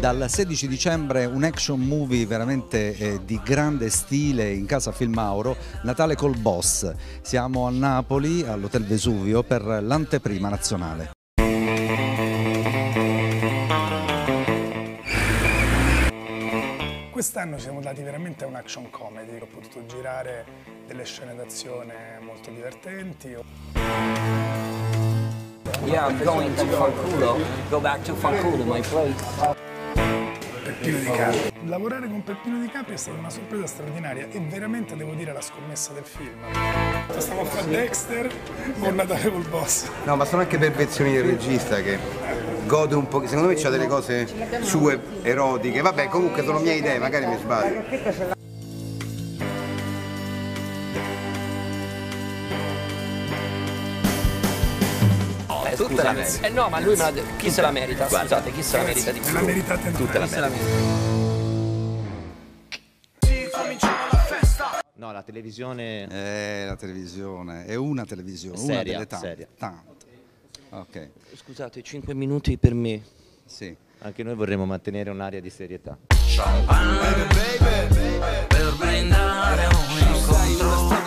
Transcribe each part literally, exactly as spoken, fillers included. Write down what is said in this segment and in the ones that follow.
Dal sedici dicembre un action movie veramente eh, di grande stile in casa Filmauro, Natale col boss. Siamo a Napoli, all'Hotel Vesuvio, per l'anteprima nazionale. Quest'anno siamo dati veramente a un action comedy, ho potuto girare delle scene d'azione molto divertenti. Yeah, I'm going to Fanculo. Go back to Fanculo, my place. Peppino Di Capri. Lavorare con Peppino Di Capri è stata una sorpresa straordinaria e veramente devo dire la scommessa del film. Stiamo a fare Dexter con Natale col boss. No, ma sono anche perversioni del regista che gode un po', secondo me c'ha delle cose sue erotiche. Vabbè, comunque sono mie idee, magari mi sbaglio. Tutta la merita. Eh no, ma lui me la... chi se la merita? Scusate, chi se la merita di più? La meritate tutta la merita. No, la televisione... Eh, la televisione, è una televisione, seria, una delle tante. Seria. tante. Ok. Scusate, cinque minuti per me. Sì. Anche noi vorremmo mantenere un'area di serietà. Per brindare un incontro.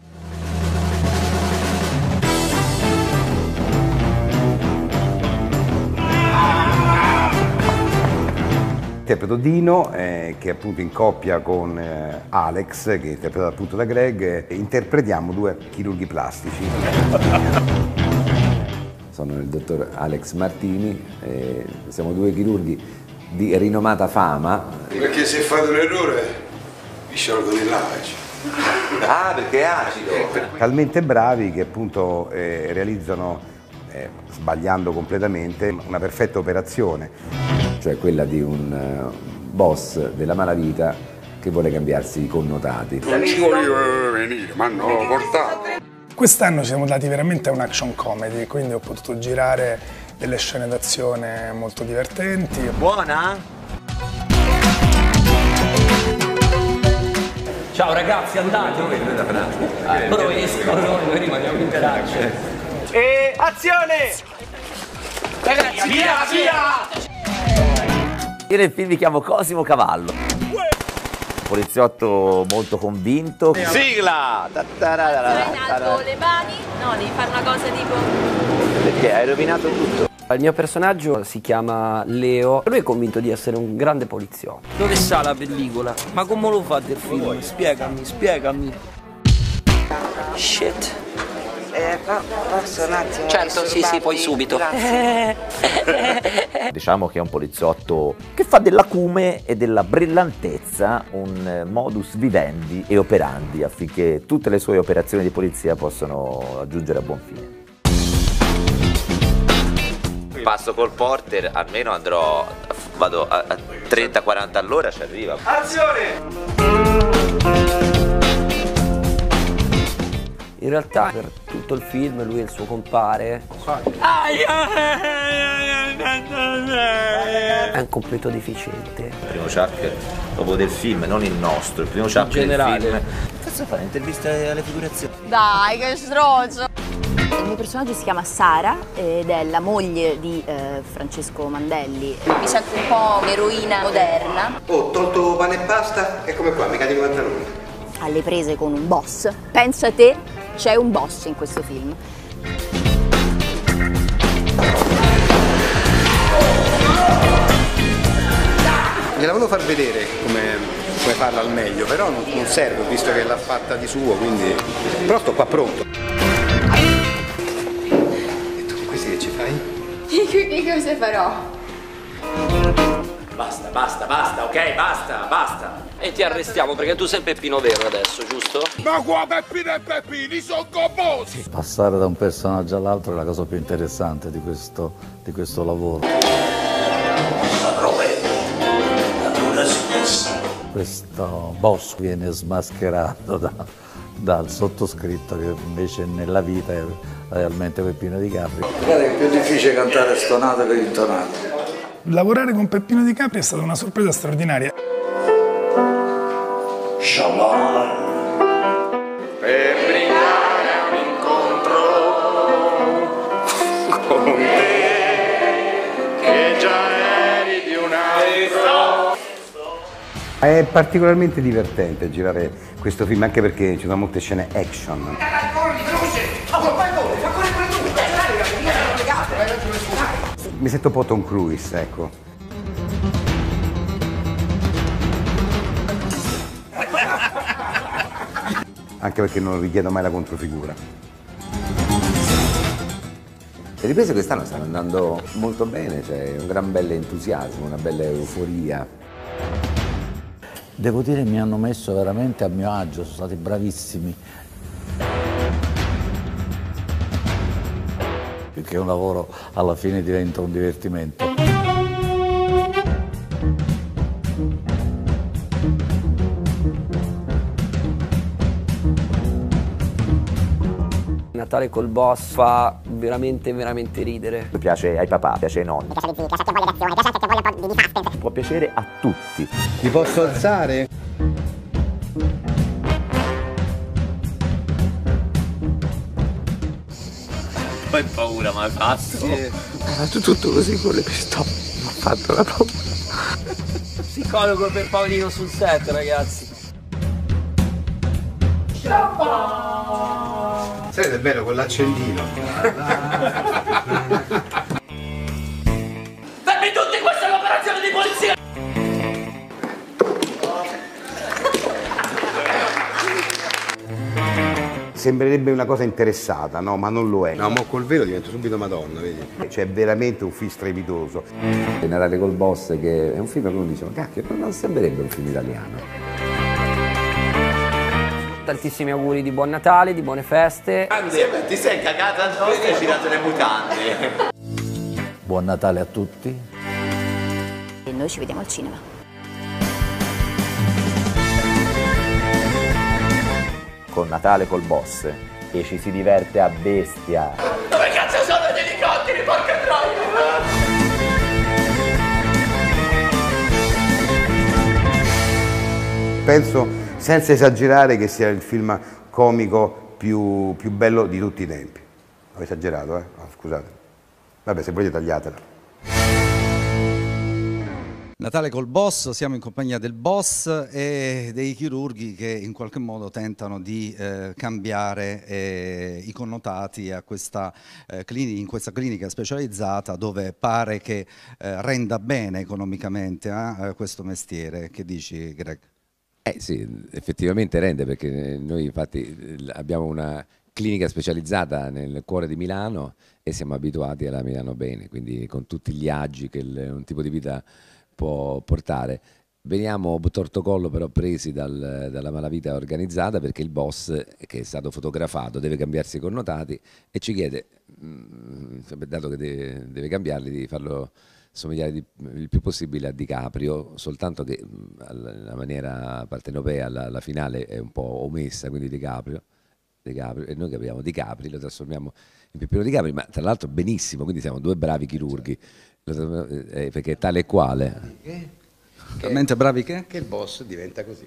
Interpreto Dino, eh, che è appunto in coppia con eh, Alex, che è interpretato appunto da Greg, e interpretiamo due chirurghi plastici. Sono il dottor Alex Martini, eh, siamo due chirurghi di rinomata fama. Perché se fate un errore vi sciolgono il lavaggio. Ah, perché è acido! Talmente bravi che appunto eh, realizzano, eh, sbagliando completamente, una perfetta operazione. Cioè quella di un uh, boss della malavita che vuole cambiarsi i connotati. Non ci volevo venire, ma hanno portato. Quest'anno siamo dati veramente a un action comedy, quindi ho potuto girare delle scene d'azione molto divertenti. Buona? Ciao ragazzi, andate! Loro escono, noi rimaniamo in garage. E azione! Ragazzi, via, via! Io nel film mi chiamo Cosimo Cavallo. Poliziotto molto convinto. Sigla! In alto le mani, no, devi fare una cosa tipo... Perché hai rovinato tutto. Il mio personaggio si chiama Leo, lui è convinto di essere un grande poliziotto. Dove sta la pellicola? Ma come lo fa del film? Spiegami, spiegami. Shit. Eh, posso un attimo? Certo, sì, sì, poi subito. Diciamo che è un poliziotto che fa dell'acume e della brillantezza un modus vivendi e operandi affinché tutte le sue operazioni di polizia possano giungere a buon fine. Passo col porter, almeno andrò, vado a trenta quaranta all'ora, ci arriva. Azione! In realtà per tutto il film lui e il suo compare è un completo deficiente. Il primo Chuck proprio del film, non il nostro, il primo Chuck del film. Che cazzo fai? Interviste alle figurazioni? Dai, che stronzo! Il mio personaggio si chiama Sara ed è la moglie di eh, Francesco Mandelli. Mi sento un po' un'eroina moderna. Oh, tolto pane e pasta, eccomi qua, mica di i pantaloni. Alle prese con un boss. Pensa te, c'è un boss in questo film. Gliela volevo far vedere come, come farla al meglio, però non, non serve, visto che l'ha fatta di suo, quindi... Però sto qua pronto. E tu questi che ci fai? Che cosa farò? Basta, basta, basta, ok? Basta, basta. E ti arrestiamo perché tu sei Peppino Vero adesso, giusto? Ma qua Peppino e Peppini sono composti! Passare da un personaggio all'altro è la cosa più interessante di questo, di questo lavoro. Questo boss viene smascherato da, dal sottoscritto che invece nella vita è realmente Peppino Di Capri. Guarda che è più difficile cantare stonato che intonato. Lavorare con Peppino Di Capri è stata una sorpresa straordinaria. Shalom. Per brindare un incontro con te, che già eri di una È particolarmente divertente girare questo film, anche perché ci sono molte scene action. Mi sento un po' Tom Cruise, ecco. Anche perché non richiedo mai la controfigura. Le riprese quest'anno stanno andando molto bene, c'è un gran bel entusiasmo, una bella euforia. Devo dire mi hanno messo veramente a mio agio, sono stati bravissimi. Perché un lavoro alla fine diventa un divertimento. Natale col boss fa veramente veramente ridere. Piace ai papà, piace ai nonni. Piace ai zii, piace a chi ha voglia d'azione, piace anche a chi ha voglia un po' di suspense. Può piacere a tutti. Ti posso alzare? Poi paura, ma hai fatto? Sì. Hai fatto tutto così con le pistole. Mi ha fatto la paura. Psicologo per Paolino sul set, ragazzi. Sai che è bello con l'accendino. Fermi tutti, questa è l'operazione di polizia! Sembrerebbe una cosa interessata, no? Ma non lo è. No, ma col velo divento subito Madonna, vedi? C'è veramente un film strepitoso. Il Natale col boss, che è un film che uno dice, ma cacchio, non sembrerebbe un film italiano. Tantissimi auguri di buon Natale, di buone feste. Grande, ti sei cagata addosso e hai girato le mutande. Buon Natale a tutti. E noi ci vediamo al cinema. Con Natale col boss e ci si diverte a bestia. Dove cazzo sono gli elicotteri, porca troia? Penso, senza esagerare, che sia il film comico più, più bello di tutti i tempi. Ho esagerato, eh? No, scusate. Vabbè, se volete tagliatela. Natale col boss, siamo in compagnia del boss e dei chirurghi che in qualche modo tentano di eh, cambiare eh, i connotati a questa, eh, in questa clinica specializzata, dove pare che eh, renda bene economicamente eh, questo mestiere. Che dici, Greg? Eh sì, effettivamente rende, perché noi infatti abbiamo una clinica specializzata nel cuore di Milano e siamo abituati alla Milano bene, quindi con tutti gli agi che il, un tipo di vita può portare. Veniamo torto collo però presi dal, dalla malavita organizzata, perché il boss, che è stato fotografato, deve cambiarsi i connotati e ci chiede, mh, dato che deve, deve cambiarli, di farlo somigliare di, il più possibile a DiCaprio, soltanto che mh, la maniera partenopea la, la finale è un po' omessa, quindi DiCaprio, DiCaprio e noi capiamo DiCaprio, lo trasformiamo in Peppino DiCaprio, ma tra l'altro benissimo, quindi siamo due bravi chirurghi, eh, perché tale e quale. Che? Talmente bravi che? Che il boss diventa così.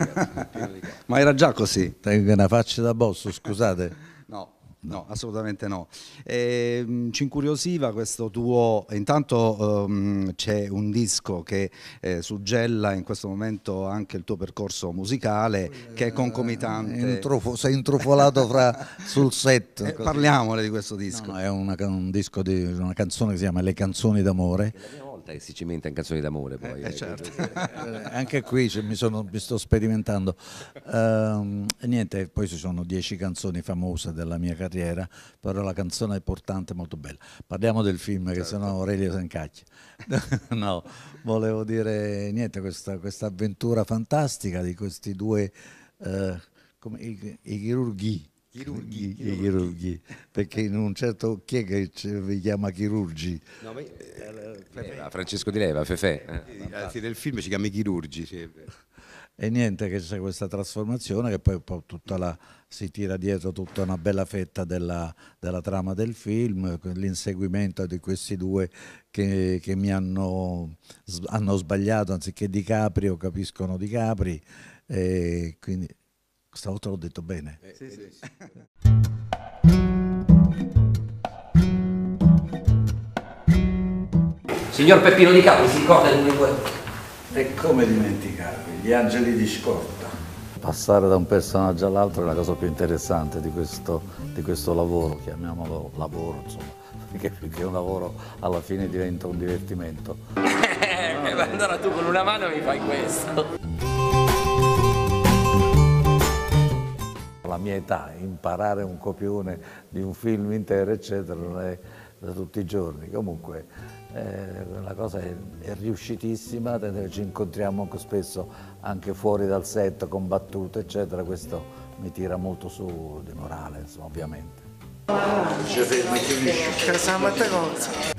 Ma era già così. Tengo una faccia da boss, scusate. No. No, assolutamente no. Eh, ci incuriosiva questo tuo, intanto um, c'è un disco che eh, suggella in questo momento anche il tuo percorso musicale, eh, che è concomitante. Intrufo, sei intrufolato fra, sul set. Eh, parliamole di questo disco. No, no, è una, un disco di una canzone che si chiama Le canzoni d'amore. Che si cimenta in canzoni d'amore poi. Eh, eh, certo. Anche qui cioè, mi, sono, mi sto sperimentando. Uh, e niente, poi ci sono dieci canzoni famose della mia carriera, però la canzone è portante, molto bella. Parliamo del film, certo, che sennò Aurelio si incacchia. No, volevo dire niente, questa, questa avventura fantastica di questi due uh, come, i, i chirurghi. Chirurghi, chirurghi. chirurghi, perché in un certo chi è che vi chiama chirurgi? No, ma io, eh, eh, Francesco Di Leva, Fefè. Eh. Eh, sì, nel film ci chiama i chirurgi. Sì. E niente, che c'è questa trasformazione che poi, poi tutta la, si tira dietro tutta una bella fetta della, della trama del film, l'inseguimento di questi due che, che mi hanno, hanno sbagliato, anziché DiCaprio capiscono Di Capri, e quindi stavolta l'ho detto bene. Eh, sì, sì. Signor Peppino Di Capri, si ricorda di noi due? E come dimenticarli? Gli angeli di scorta. Passare da un personaggio all'altro è la cosa più interessante di questo, di questo lavoro, chiamiamolo lavoro, insomma, perché più che un lavoro alla fine diventa un divertimento. Allora tu con una mano mi fai questo. La mia età, imparare un copione di un film intero, eccetera, non è da tutti i giorni. Comunque eh, la cosa è, è riuscitissima, ci incontriamo anche spesso anche fuori dal set con battute, eccetera. Questo mi tira molto su di morale, insomma, ovviamente. Ci fermi, finisce. Siamo a te cosa.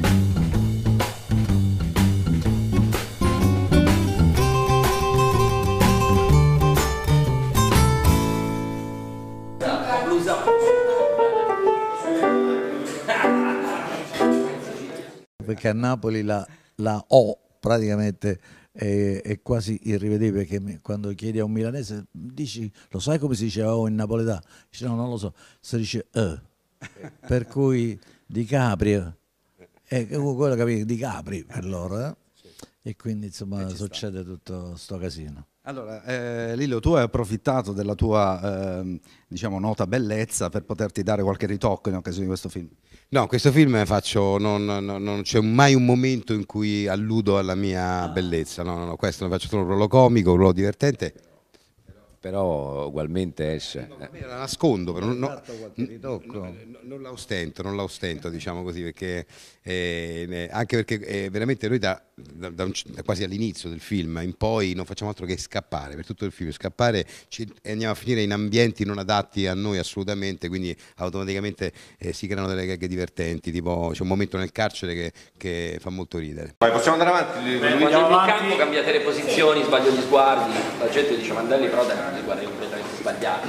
Perché a Napoli la, la O praticamente è, è quasi irrivedibile, perché quando chiedi a un milanese dici lo sai come si diceva O in napoletano? Dice no, non lo so, si dice E, per cui Di Caprio è quello che Di Capri per loro, eh? E quindi insomma succede tutto sto casino. Allora, eh, Lillo, tu hai approfittato della tua eh, diciamo, nota bellezza per poterti dare qualche ritocco in occasione di questo film? No, questo film faccio, non, non, non c'è mai un momento in cui alludo alla mia bellezza, no, no, no, questo lo faccio solo un ruolo comico, un ruolo divertente. Però ugualmente esce. No, eh. La nascondo, però non, no, no, non la ostento, non la ostento, diciamo così, perché eh, anche perché eh, veramente noi da, da, da, un, da quasi all'inizio del film in poi non facciamo altro che scappare per tutto il film, scappare ci, e andiamo a finire in ambienti non adatti a noi assolutamente, quindi automaticamente eh, si creano delle gag divertenti, tipo c'è un momento nel carcere che, che fa molto ridere. Vai, possiamo andare avanti? Quando in campo cambiate le posizioni, sbaglio gli sguardi, la gente dice Mandelli però dai, gli sguardi completamente sbagliati.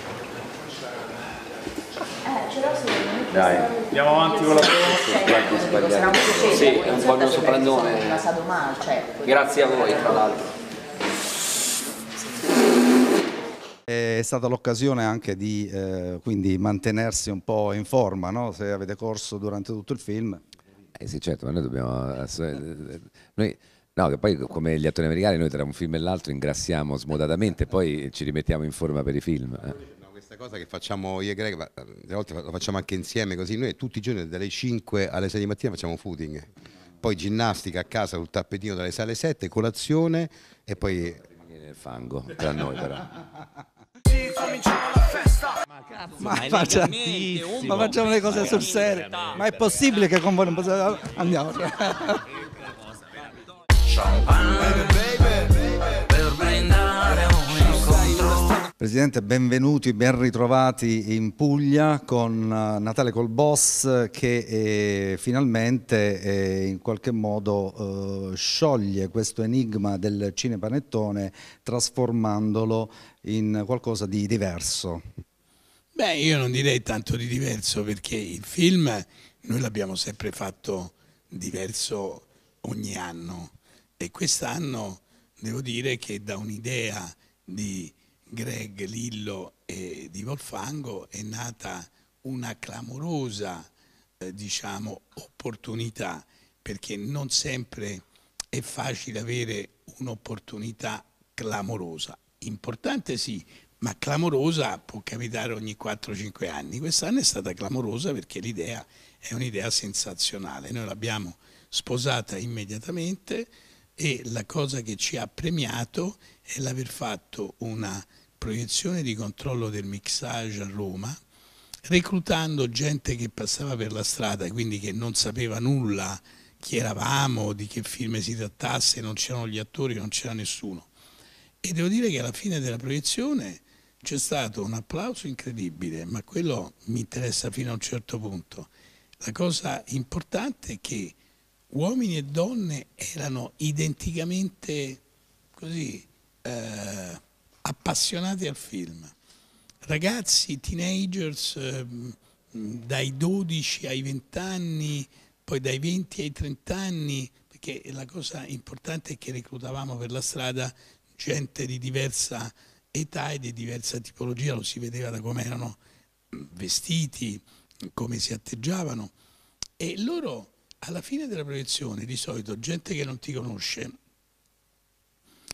Eh, però se dai, andiamo avanti con la prova. Sì, è un po' il mio soprannome. Cioè, grazie a voi, tra l'altro. È stata l'occasione anche di eh, quindi mantenersi un po' in forma, no? Se avete corso durante tutto il film. Eh sì, certo, ma noi dobbiamo... Noi... No, che poi come gli attori americani noi tra un film e l'altro ingrassiamo smodatamente, poi ci rimettiamo in forma per i film. Eh. No, questa cosa che facciamo io e Greg, a volte lo facciamo anche insieme così, noi tutti i giorni dalle cinque alle sei di mattina facciamo footing, poi ginnastica a casa sul tappetino dalle sei alle sette, colazione e poi... nel fango, tra noi però. Ma, cazzo, ma, faccia, ma facciamo le cose sul serio, ma è possibile che con voi non possiamo... Andiamo. Presidente, benvenuti, ben ritrovati in Puglia con Natale col Boss che eh, finalmente eh, in qualche modo eh, scioglie questo enigma del cinepanettone trasformandolo in qualcosa di diverso. Beh, io non direi tanto di diverso, perché il film noi l'abbiamo sempre fatto diverso ogni anno. E quest'anno devo dire che da un'idea di Greg, Lillo e di Volfango è nata una clamorosa eh, diciamo, opportunità, perché non sempre è facile avere un'opportunità clamorosa. Importante sì, ma clamorosa può capitare ogni quattro cinque anni. Quest'anno è stata clamorosa perché l'idea è un'idea sensazionale. Noi l'abbiamo sposata immediatamente e la cosa che ci ha premiato è l'aver fatto una proiezione di controllo del mixage a Roma, reclutando gente che passava per la strada, quindi che non sapeva nulla chi eravamo, di che film si trattasse, non c'erano gli attori, non c'era nessuno. E devo dire che alla fine della proiezione c'è stato un applauso incredibile, ma quello mi interessa fino a un certo punto. La cosa importante è che uomini e donne erano identicamente così eh, appassionati al film. Ragazzi, teenagers, eh, dai dodici ai venti anni, poi dai venti ai trenta anni, perché la cosa importante è che reclutavamo per la strada gente di diversa età e di diversa tipologia, lo si vedeva da come erano vestiti, come si atteggiavano, e loro alla fine della proiezione, di solito gente che non ti conosce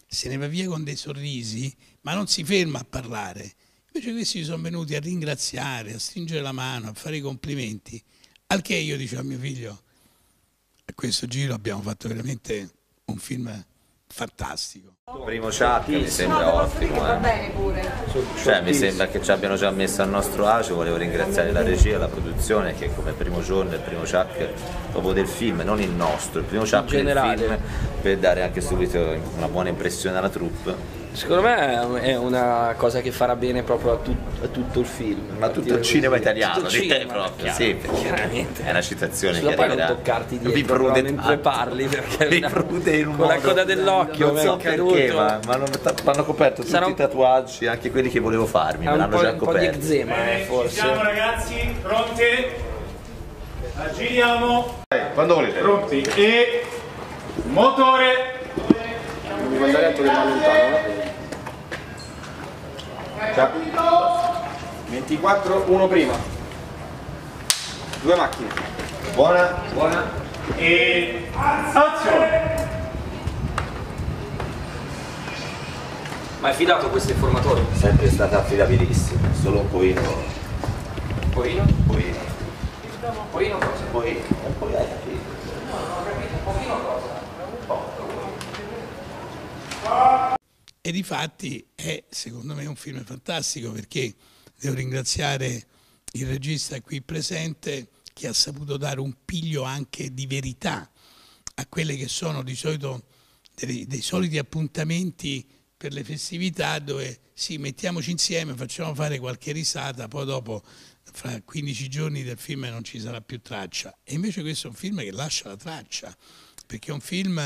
se ne va via con dei sorrisi, ma non si ferma a parlare. Invece questi sono venuti a ringraziare, a stringere la mano, a fare i complimenti. Al che io dicevo a mio figlio, a questo giro abbiamo fatto veramente un film fantastico. Il primo Chuck mi sembra ottimo, eh. bene pure. Cioè, mi sembra che ci abbiano già messo al nostro agio. Volevo ringraziare la regia e la produzione che come primo giorno, il primo Chuck proprio del film, non il nostro, il primo Chuck del film, per dare anche subito una buona impressione alla troupe. Secondo me è una cosa che farà bene proprio a, tut a tutto il film. Ma tutto il cinema italiano, tutto il cinema, proprio, sì, chiaramente. È una citazione Scusa, che poi arriverà. non toccarti dietro però mentre parli, perché mi prude in un con modo, la coda dell'occhio non so perché, ma, ma non, mi hanno coperto tutti i tatuaggi, anche quelli che volevo farmi, me l'hanno già coperto. Un po' di eczema, Bene, forse. Ci siamo ragazzi, pronti? Giriamo. Quando volete. Pronti e motore. Mi mandare a tornare lontano. ventiquattro, uno prima. Due macchine. Buona, buona. E azione. Ma è fidato questo informatore? Sempre stata affidabilissima, solo un pochino. Un pochino? Un pochino. Un pochino cosa? Un pochino. Un po' hai capito. No, non ho capito, un pochino cosa? Un po'. E difatti è secondo me un film fantastico, perché devo ringraziare il regista qui presente che ha saputo dare un piglio anche di verità a quelle che sono di solito dei, dei soliti appuntamenti per le festività dove sì, mettiamoci insieme, facciamo fare qualche risata, poi dopo fra quindici giorni del film non ci sarà più traccia. E invece questo è un film che lascia la traccia, perché è un film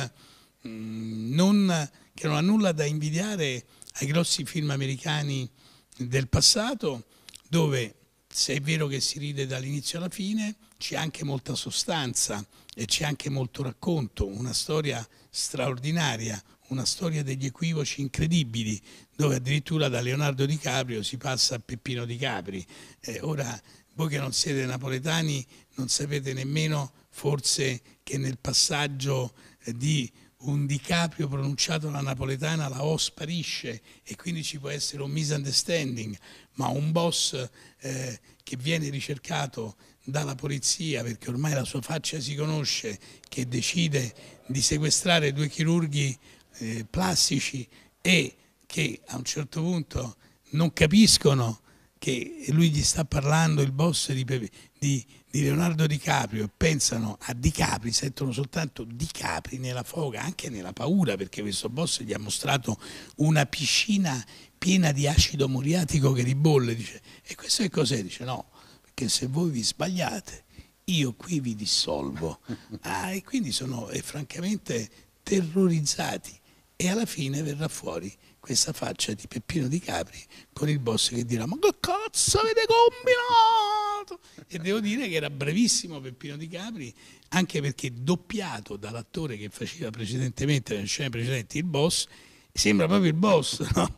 mh, non, che non ha nulla da invidiare ai grossi film americani del passato, dove se è vero che si ride dall'inizio alla fine, c'è anche molta sostanza e c'è anche molto racconto, una storia straordinaria, una storia degli equivoci incredibili, dove addirittura da Leonardo DiCaprio si passa a Peppino Di Capri. Eh, ora, voi che non siete napoletani non sapete nemmeno forse che nel passaggio eh, di un Di Caprio pronunciato alla napoletana la O sparisce e quindi ci può essere un misunderstanding, ma un boss eh, che viene ricercato dalla polizia perché ormai la sua faccia si conosce, che decide di sequestrare due chirurghi eh, plastici e che a un certo punto non capiscono che lui gli sta parlando, il boss di, di, di Leonardo DiCaprio, e pensano a Di Capri, sentono soltanto Di Capri nella foga, anche nella paura, perché questo boss gli ha mostrato una piscina piena di acido muriatico che ribolle, dice, e questo che cos'è? Dice no, perché se voi vi sbagliate io qui vi dissolvo. Ah, e quindi sono eh, francamente terrorizzati, e alla fine verrà fuori questa faccia di Peppino Di Capri con il boss che dirà ma che cazzo avete combinato? E devo dire che era bravissimo Peppino Di Capri, anche perché doppiato dall'attore che faceva precedentemente nelle scene precedenti il boss, sembra proprio il boss, no?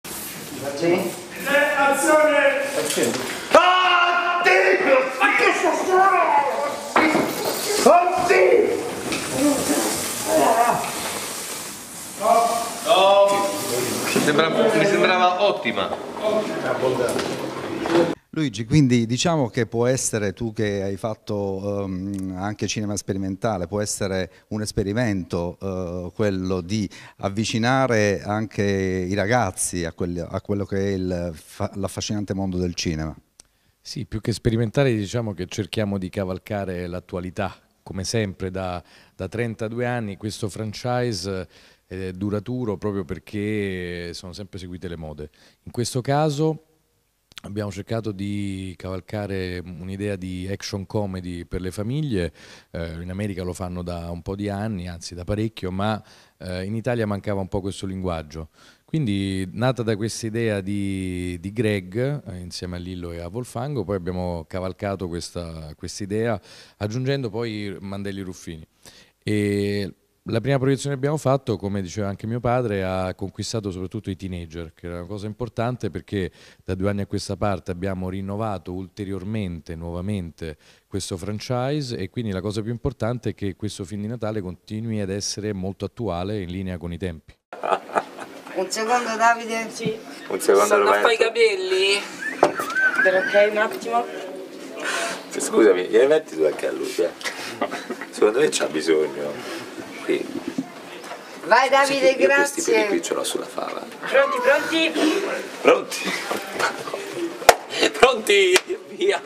Sì. Azione! Ah, Dio! Ma che sto Mi sembrava, mi sembrava ottima. Luigi, quindi diciamo che può essere, tu che hai fatto um, anche cinema sperimentale, può essere un esperimento uh, quello di avvicinare anche i ragazzi a, quelli, a quello che è l'affascinante mondo del cinema. Sì, più che sperimentare diciamo che cerchiamo di cavalcare l'attualità, come sempre da, da trentadue anni questo franchise è duraturo proprio perché sono sempre seguite le mode. In questo caso abbiamo cercato di cavalcare un'idea di action comedy per le famiglie, eh, in America lo fanno da un po' di anni, anzi da parecchio, ma eh, in Italia mancava un po' questo linguaggio. Quindi nata da questa idea di, di Greg, eh, insieme a Lillo e a Volfango, poi abbiamo cavalcato questa idea aggiungendo poi Mandelli Ruffini. E la prima proiezione che abbiamo fatto, come diceva anche mio padre, ha conquistato soprattutto i teenager, che era una cosa importante perché da due anni a questa parte abbiamo rinnovato ulteriormente, nuovamente, questo franchise, e quindi la cosa più importante è che questo film di Natale continui ad essere molto attuale e in linea con i tempi. Un secondo Davide? Sì. Un secondo. Stanno a fare i capelli? Ok, un attimo. Scusami, gliene metti tu anche a lui, eh? Secondo me c'ha bisogno. Qui. Vai Davide, sì, io grazie. Questi peli qui ce l'ho sulla fava. Pronti, pronti? Pronti? Pronti? Via!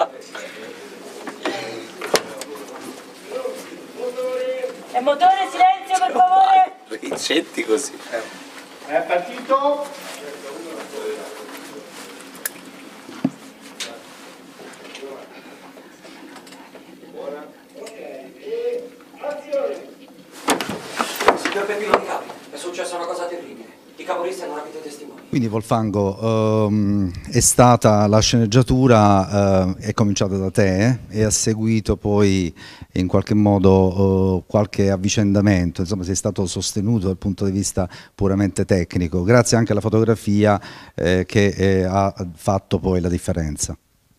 E motore, silenzio per favore! Ricetti così. È partito. Signor Peppino Di Capi, è successa una cosa terribile. I caporisti non avete testimoni. Quindi Volfango, ehm, è stata la sceneggiatura, eh, è cominciata da te eh, e ha seguito poi in qualche modo eh, qualche avvicendamento, insomma sei stato sostenuto dal punto di vista puramente tecnico, grazie anche alla fotografia eh, che eh, ha fatto poi la differenza.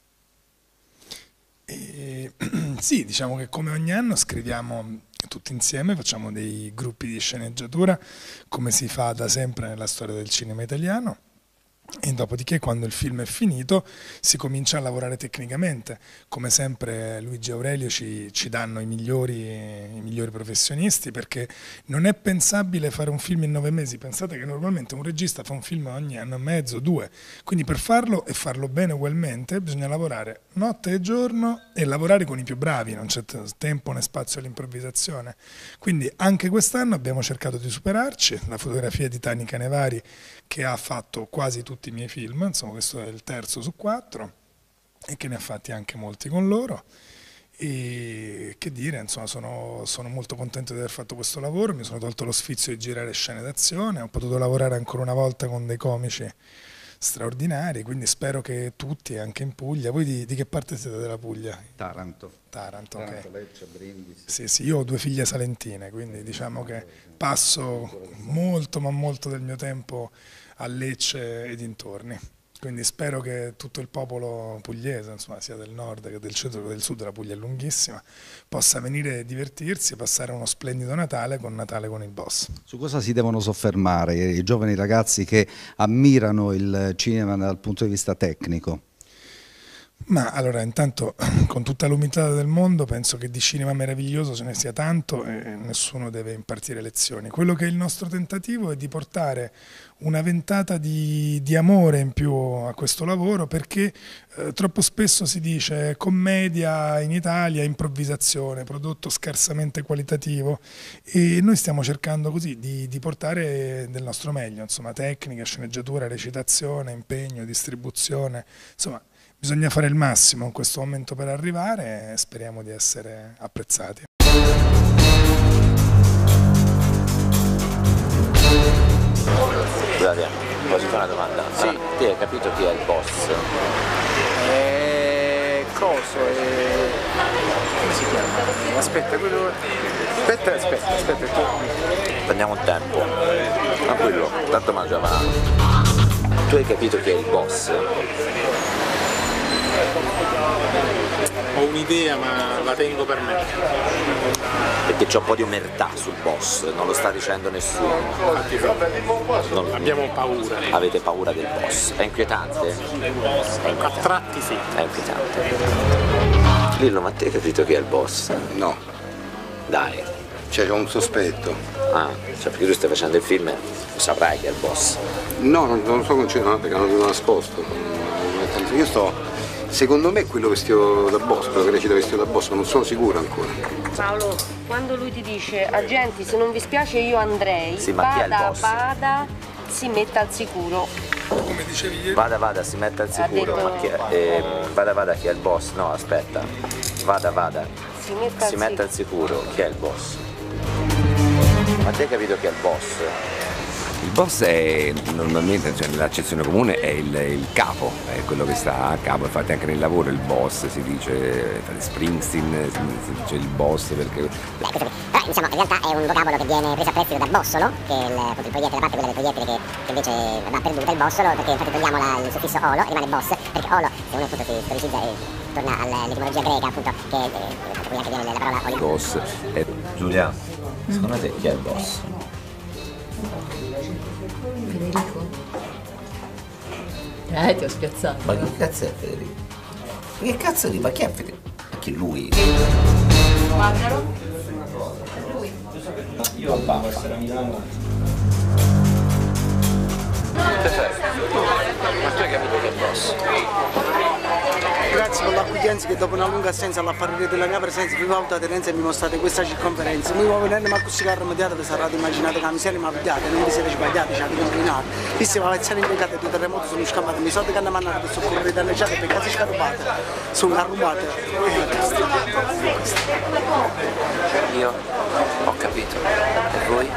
E, sì, diciamo che come ogni anno scriviamo tutti insieme, facciamo dei gruppi di sceneggiatura come si fa da sempre nella storia del cinema italiano, e dopodiché quando il film è finito si comincia a lavorare tecnicamente. Come sempre Luigi e Aurelio ci, ci danno i migliori, i migliori professionisti, perché non è pensabile fare un film in nove mesi. Pensate che normalmente un regista fa un film ogni anno e mezzo, due, quindi per farlo e farlo bene ugualmente bisogna lavorare notte e giorno e lavorare con i più bravi, non c'è tempo né spazio all'improvvisazione. Quindi anche quest'anno abbiamo cercato di superarci. La fotografia di Tani Canevari, che ha fatto quasi tutti i miei film, insomma questo è il terzo su quattro, e che ne ha fatti anche molti con loro, e che dire, insomma sono, sono molto contento di aver fatto questo lavoro, mi sono tolto lo sfizio di girare scene d'azione, ho potuto lavorare ancora una volta con dei comici straordinari, quindi spero che tutti, anche in Puglia. Voi di, di che parte siete della Puglia? Taranto. Taranto, ok. Taranto, Lecce, Brindisi. Sì, sì, io ho due figlie salentine, quindi diciamo che passo molto, ma molto del mio tempo a Lecce e dintorni. Quindi spero che tutto il popolo pugliese, insomma, sia del nord che del centro che del sud, la Puglia è lunghissima, possa venire a divertirsi e passare uno splendido Natale con Natale con il Boss. Su cosa si devono soffermare i giovani ragazzi che ammirano il cinema dal punto di vista tecnico? Ma allora, intanto, con tutta l'umiltà del mondo, penso che di cinema meraviglioso ce ne sia tanto e nessuno deve impartire lezioni. Quello che è il nostro tentativo è di portare una ventata di, di amore in più a questo lavoro, perché eh, troppo spesso si dice commedia in Italia, improvvisazione, prodotto scarsamente qualitativo, e noi stiamo cercando così di, di portare del nostro meglio, insomma, tecnica, sceneggiatura, recitazione, impegno, distribuzione, insomma. Bisogna fare il massimo in questo momento per arrivare e speriamo di essere apprezzati. Scusate, posso fare una domanda? Sì. Allora, ti hai capito chi è il boss? Eh, coso, eh... come si chiama? Aspetta, quello... Aspetta, aspetta, aspetta. Prendiamo un tempo. Tranquillo, tanto mangia va. Tu hai capito chi è il boss? Ho un'idea, ma la tengo per me. Perché c'è un po' di omertà sul boss, non lo sta dicendo nessuno. Non... Abbiamo paura. Avete paura del boss? È inquietante? È inquietante. A tratti sì. È inquietante. Lillo, ma te hai capito chi è il boss? No. Dai. Cioè, c'ho un sospetto. Ah, cioè perché tu stai facendo il film, lo saprai chi è il boss? No, non, non so con no, perché non l'ho nascosto. Io sto... Secondo me è quello vestito da boss, quello che recita vestito da boss, ma non sono sicuro ancora. Paolo, quando lui ti dice agenti, se non vi spiace io andrei, sì, ma chi è il vada, boss? vada, si metta al sicuro. Come dicevi ieri? Vada, vada, si metta al sicuro. detto... Ma chi è? Eh, vada, vada, chi è il boss? No, aspetta. Vada, vada. Si metta, si al, metta al sicuro. Chi è il boss? Ma te hai capito chi è il boss? Il boss è normalmente, cioè nell'accezione comune, è il, il capo, è quello che sta a capo, infatti anche nel lavoro il boss si dice, Springsteen si dice il boss perché... Beh, questo qui. Però diciamo in realtà è un vocabolo che viene preso a prestito da bossolo, che è il, il proiettile, la parte quella del proiettile che, che invece va perduta, il bossolo, perché infatti togliamo la, il suffisso olo e rimane boss, perché olo, se uno appunto si storicizza e torna all'etimologia greca appunto, che eh, poi anche viene la parola oli. Boss è... Giulia, secondo te chi è il boss? Federico? Eh, ti ho spiazzato. Ma che cazzo è Federico? Ma che cazzo di? Ma chi è Federico? Ma chi lui? Guardalo. Lui. Io al banco essere a Milano. Ma tu hai capito che è boss? Grazie per l'accoglienza che dopo una lunga assenza all'affare della mia presenza vi valutate terenza e mi mostrate questa circonferenza. Mi vuoi venire ma così carro immediato vi sarà immaginato che la miseria mi avviate, non vi siete sbagliati, ci avete combinato. Visti la lezione impiegate di terremoto sono scappate, mi soldi che hanno mandato per soccorrere danneggiate per casi scarrubate. Sono arrubate. Io ho capito. E voi?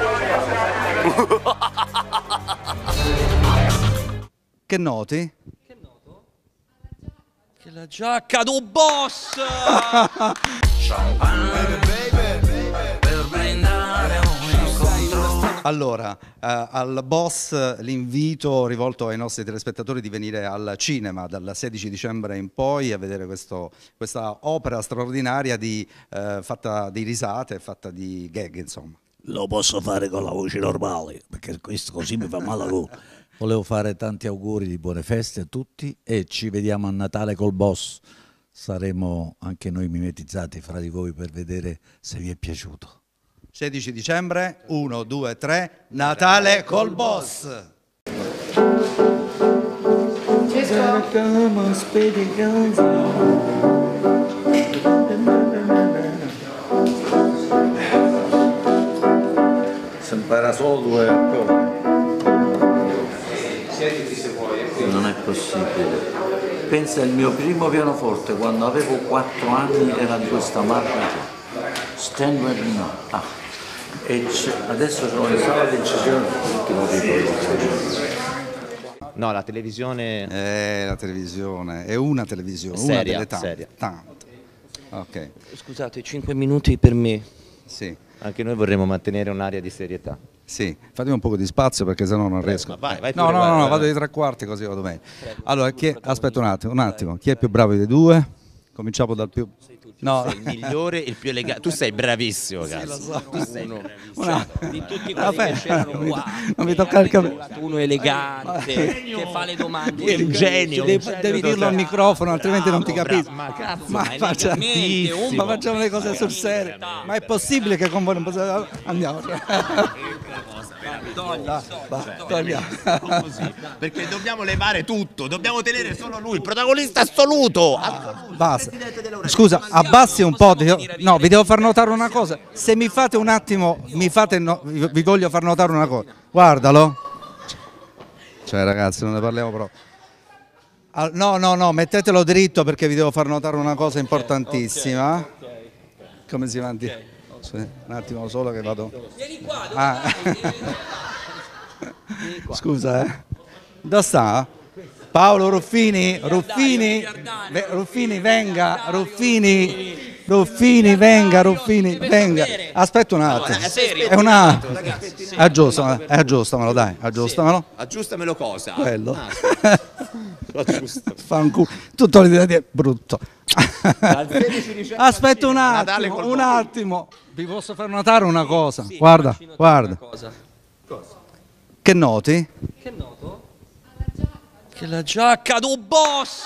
Che noti? Che la giacca do boss! Allora, eh, al boss l'invito rivolto ai nostri telespettatori di venire al cinema dal sedici dicembre in poi a vedere questo, questa opera straordinaria di, eh, fatta di risate, fatta di gag, insomma. Lo posso fare con la voce normale, perché questo così mi fa male la gola. Volevo fare tanti auguri di buone feste a tutti e ci vediamo a Natale col boss. Saremo anche noi mimetizzati fra di voi per vedere se vi è piaciuto. sedici dicembre, uno, due, tre, Natale col boss! Si impara solo due accordi. Siediti se vuoi. Non è possibile. Pensa al mio primo pianoforte quando avevo quattro anni era di questa marca qua. Stanway no. Ah. E adesso sono in sala di incisione perché non ricordo. No, la televisione... Eh, la televisione, è una televisione, Seria, una delle tante. seria. tante. Ok. Scusate, cinque minuti per me. Sì. Anche noi vorremmo mantenere un'area di serietà. Sì, fatemi un po' di spazio perché sennò non riesco. Vai, vai no, pure, no, vai, no, vai, vado vai. di tre quarti così vado meglio. Allora, chi è... aspetta un attimo, un attimo. Chi è più bravo dei due? Cominciamo dal più... No. Tu sei il migliore, il più elegante. Tu sei bravissimo, sì, cazzo. Lo so. Tu sei bravissimo. Una... Cioè, di tutti quelli Vabbè, che c'erano non mi, qua, non mi tocca il capello. uno elegante, che fa le domande. Un genio. Devi, un genio devi dirlo al microfono, altrimenti non ti capisco. Ma cazzo, ma, ma faccia... ma facciamo le cose sul Veramente. serio. Ma è possibile che con voi non possiamo... Andiamo. Togli, Va, togli, togliamo. Così, perché dobbiamo levare tutto, dobbiamo tenere solo lui, il protagonista assoluto. Basta. Scusa, abbassi un po'. Di... No, vi devo far notare una cosa. Se mi fate un attimo, mi fate no... vi voglio far notare una cosa. Guardalo. Cioè, ragazzi, non ne parliamo proprio. Al... No, no, no, mettetelo dritto perché vi devo far notare una cosa importantissima. Okay, okay, okay. Come si manti? Okay. Sì, un attimo solo che vado. Vieni qua, dove Ah. vai? Vieni qua. Scusa, eh. Dove sta? Paolo Ruffini, Ruffini, Ve- Ruffini venga, Ruffini, Ruffini venga, Ruffini venga. Aspetta un attimo. No, è serio. È una... Ragazzi, sì. Aggiustamelo, eh, aggiustamelo, dai, aggiustamelo. Aggiustamelo cosa? Quello. Ah, lo aggiusto. Fanculo. Tutto l'idea di brutto. Dal sedici dicembre Aspetta un Natale attimo, col un Boss. attimo. Vi posso far notare una cosa. Guarda, guarda. Cosa? Cosa? Che noti? Che noto? Che la giacca do boss!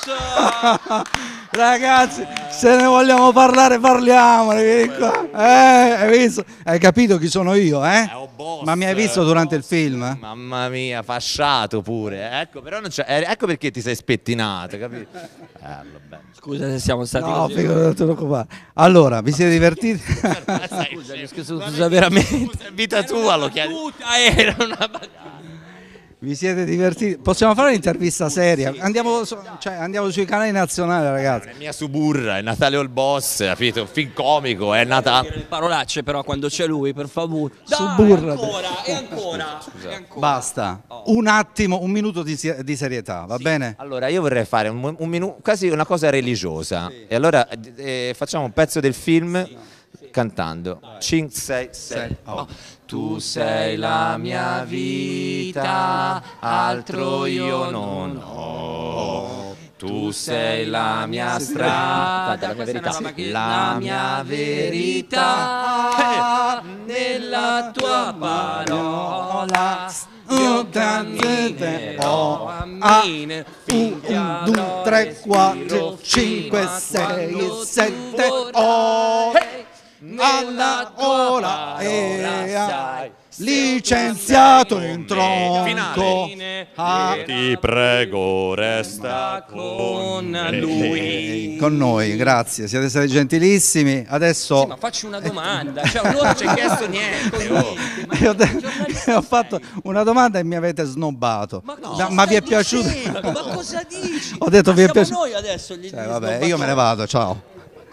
Ragazzi, se ne vogliamo parlare parliamone, vieni qua. Eh, hai visto? Hai capito chi sono io, eh? Ma mi hai visto durante il film? Mamma mia, fasciato pure. Ecco, però non c'è, eh, ecco perché ti sei spettinato, capito? Eh, vabbè. Scusa se siamo stati No, così. figo, non te preoccupare. Allora, vi siete divertiti? Scusa, scusa, scusa veramente. Vita tua lo chiedi. Era una battuta. Vi siete divertiti? Possiamo fare un'intervista seria? Andiamo, su- cioè, andiamo sui canali nazionali, ragazzi. È mia suburra, è Natale all boss, capito? Un film comico, è Natale. Le parolacce però quando c'è lui, per favore. Dai, Suburra. ancora, e ancora, e ancora. Basta. Un attimo, un minuto di, se- di serietà, va bene? Allora, io vorrei fare un, un minuto, quasi una cosa religiosa. E allora eh, facciamo un pezzo del film cantando. cinque, sei, sette. Tu sei la mia vita, altro io non ho. Tu sei la mia strada, la mia verità, la mia verità, nella tua parola io Tante O A un, due, tre, quattro, cinque, sei, sette, O alla ola e a licenziato in tronco. Ah. Ti prego, resta con lui. Con noi, grazie, siete stati gentilissimi. Adesso sì, ma facci una domanda, cioè loro non ci hai chiesto niente. Oh. Io ho, ho fatto una domanda e mi avete snobbato. Ma, no, ma vi è piaciuto? Ma cosa dici? Ho detto ma vi è piaciuto. Noi adesso gli cioè, vabbè, io me ne vado, ciao.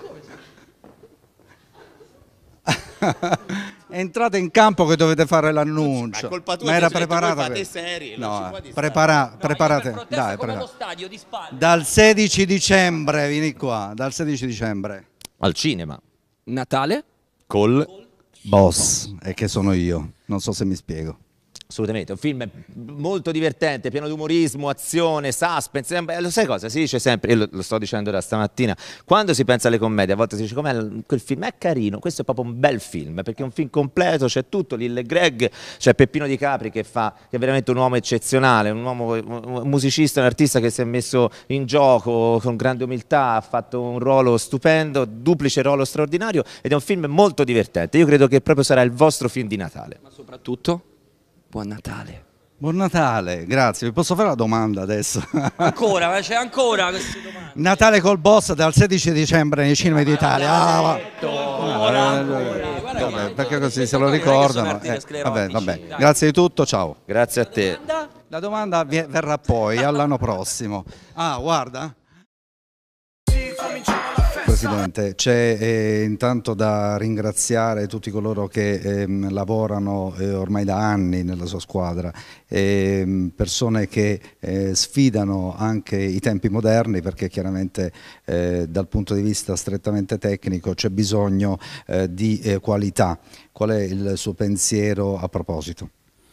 Entrate in campo che dovete fare l'annuncio. Ma, ma era preparata. Fate serie, no, prepara, preparate. No, dai, come prepara. stadio di spalle. Dal sedici dicembre, vieni qua. Dal sedici dicembre al cinema. Natale col boss, e che sono io. Non so se mi spiego. Assolutamente, un film molto divertente, pieno di umorismo, azione, suspense. Lo sai cosa? Si dice sempre, io lo, lo sto dicendo da stamattina, quando si pensa alle commedie, a volte si dice com'è quel film, è carino, questo è proprio un bel film, perché è un film completo, c'è tutto, Lil Greg, c'è Peppino Di Capri che, fa, che è veramente un uomo eccezionale, un uomo un musicista, un artista che si è messo in gioco con grande umiltà, ha fatto un ruolo stupendo, duplice ruolo straordinario, ed è un film molto divertente. Io credo che proprio sarà il vostro film di Natale. Ma soprattutto buon Natale. Buon Natale, grazie. Vi posso fare la domanda adesso? Ancora, ma c'è ancora queste domande. Natale col boss dal sedici dicembre nei cinema d'Italia. Ah, vabbè, perché così se lo ricordano. Eh, vabbè, vabbè. Grazie di tutto, ciao. Grazie a te. La domanda verrà poi, all'anno prossimo. Ah, guarda. Presidente, c'è eh, intanto da ringraziare tutti coloro che eh, lavorano eh, ormai da anni nella sua squadra, eh, persone che eh, sfidano anche i tempi moderni, perché chiaramente eh, dal punto di vista strettamente tecnico c'è bisogno eh, di eh, qualità. Qual è il suo pensiero a proposito?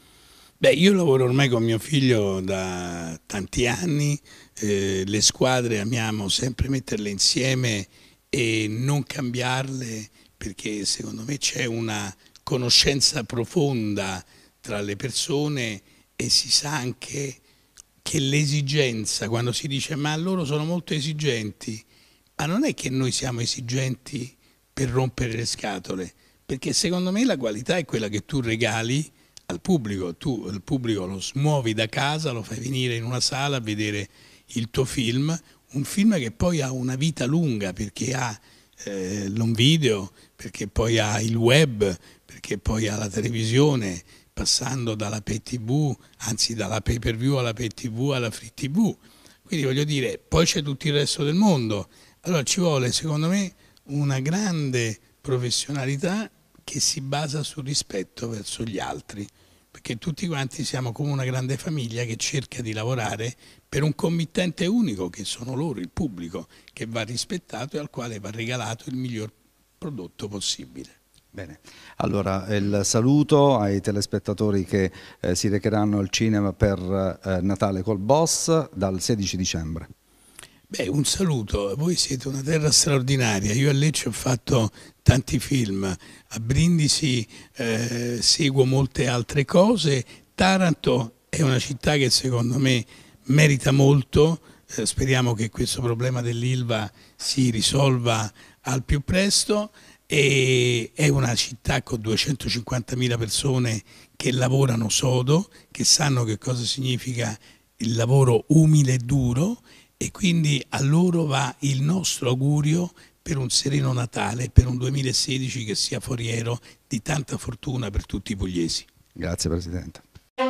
Beh, io lavoro ormai con mio figlio da tanti anni, eh, le squadre amiamo sempre metterle insieme e non cambiarle, perché secondo me c'è una conoscenza profonda tra le persone e si sa anche che l'esigenza, quando si dice ma loro sono molto esigenti, ma non è che noi siamo esigenti per rompere le scatole, perché secondo me la qualità è quella che tu regali al pubblico, tu il pubblico lo smuovi da casa, lo fai venire in una sala a vedere il tuo film, un film che poi ha una vita lunga, perché ha eh, l'home video, perché poi ha il web, perché poi ha la televisione, passando dalla pay tivù, anzi dalla pay per view alla pay tivù alla free tivù. Quindi voglio dire, poi c'è tutto il resto del mondo. Allora ci vuole, secondo me, una grande professionalità che si basa sul rispetto verso gli altri, perché tutti quanti siamo come una grande famiglia che cerca di lavorare per un committente unico, che sono loro, il pubblico, che va rispettato e al quale va regalato il miglior prodotto possibile. Bene, allora il saluto ai telespettatori che eh, si recheranno al cinema per eh, Natale col boss dal sedici dicembre. Beh, un saluto, voi siete una terra straordinaria, io a Lecce ho fatto tanti film, a Brindisi eh, seguo molte altre cose, Taranto è una città che secondo me merita molto, eh, speriamo che questo problema dell'Ilva si risolva al più presto, e è una città con duecentocinquantamila persone che lavorano sodo, che sanno che cosa significa il lavoro umile e duro, e quindi a loro va il nostro augurio per un sereno Natale, per un duemilasedici che sia foriero di tanta fortuna per tutti i pugliesi. Grazie Presidente.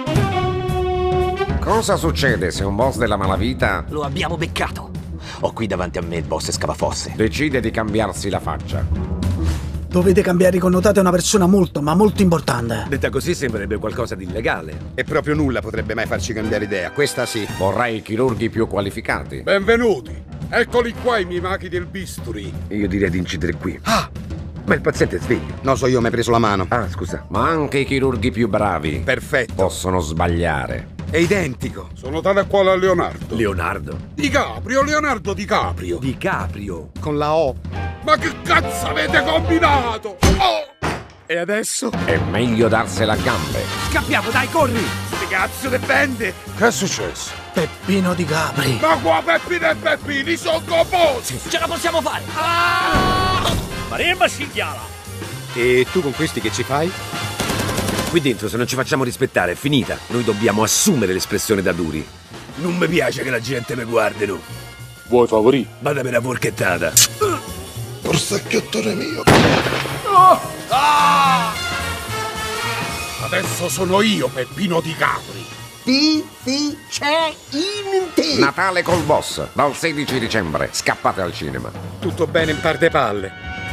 Cosa succede se un boss della malavita... Lo abbiamo beccato. Ho qui davanti a me il boss Scavafosse. Decide di cambiarsi la faccia. Dovete cambiare i connotati a una persona molto, ma molto importante. Detta così sembrerebbe qualcosa di illegale. E proprio nulla potrebbe mai farci cambiare idea, questa sì. Vorrei chirurghi più qualificati. Benvenuti, eccoli qua i miei maghi del bisturi. Io direi di incidere qui. Ah! Ma il paziente è sveglio. No, so io, mi hai preso la mano. Ah, scusa. Ma anche i chirurghi più bravi. Perfetto. Possono sbagliare. È identico. Sono tale e quale a Leonardo. Leonardo? Di Caprio, Leonardo Di Caprio. Di Caprio? Con la O. Ma che cazzo avete combinato? Oh! E adesso? È meglio darsela a gambe. Scappiamo, dai, corri! Che cazzo ne bende? Che è successo? Peppino di Capri. Ma qua Peppino e Peppini sono composti! Ce la possiamo fare! Ah! Maremma scinghiala! E tu con questi che ci fai? Qui dentro se non ci facciamo rispettare è finita. Noi dobbiamo assumere l'espressione da duri. Non mi piace che la gente mi guardino. Vuoi favorire? Vada per la forchettata. Borsacchiottone mio. Oh! Ah! Adesso sono io Peppino di Capri. Ti, ti, c'è in te. Natale col boss, dal sedici dicembre. Scappate al cinema. Tutto bene in par de palle.